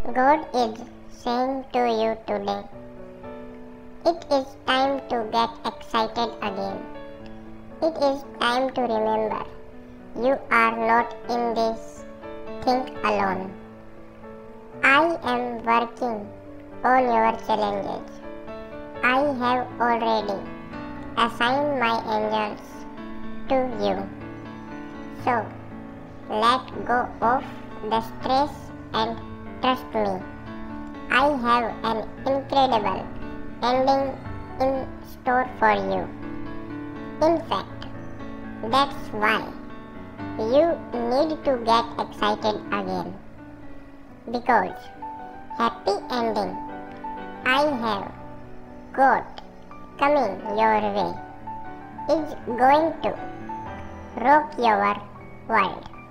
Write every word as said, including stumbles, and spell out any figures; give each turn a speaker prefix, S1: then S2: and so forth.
S1: God is saying to you today, it is time to get excited again. It is time to remember you are not in this thing alone. I am working on your challenges. I have already assigned my angels to you. So, let go of the stress and trust me. I have an incredible ending in store for you. In fact, that's why you need to get excited again. Because happy ending I have got coming your way is going to rock your world.